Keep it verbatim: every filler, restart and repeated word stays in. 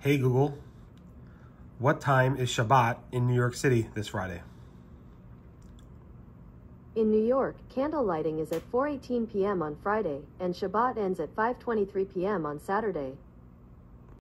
Hey Google, what time is Shabbat in New York City this Friday? In New York, candle lighting is at four eighteen p m on Friday, and Shabbat ends at five twenty-three p m on Saturday.